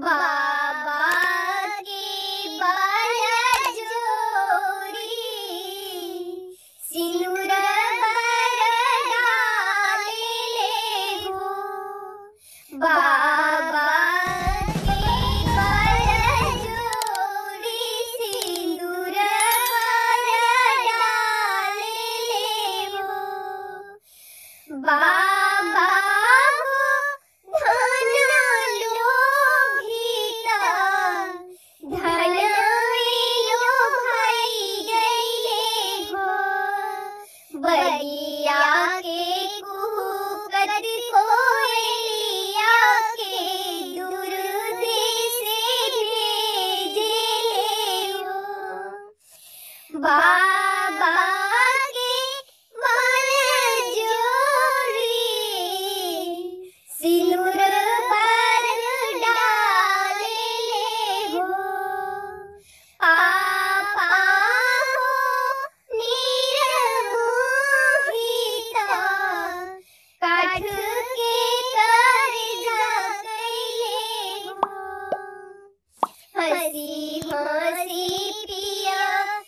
बाबा की बलजोरी सिंदूर भर डाले हो। बाबा की बलजोरी सिंदूर भर डाले हो। बाबा बगिया के कुहकत कोयलिया के दूर देश भेजे हो। बाबा के बलजोरी सिंदूर भर डाले हो। काठ के कर्जा कैले हो। हंसी हंसी पिया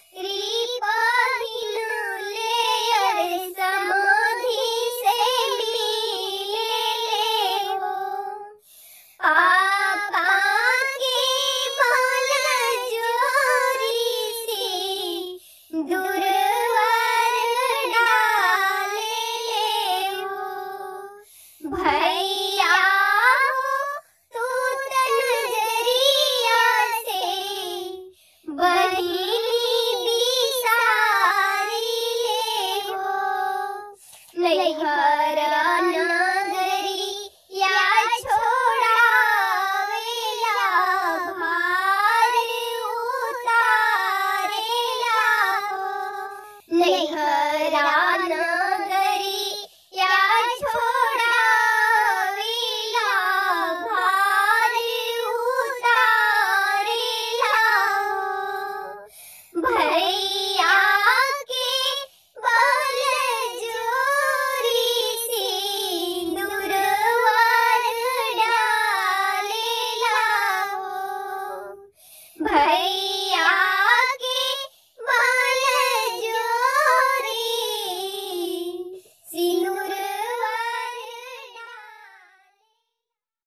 पहिनुले अरे समाधि से मिले हो। पापा की बलजोरी सिंदूर भैया तू नजरिया से बहिनी बिसारी ले हो। नैहर नगरी या छोड़ावेला भार उतारेला हो। नैहर नगरी या भैया के बलजोरी सिंदूर भर डालेला हो। भैया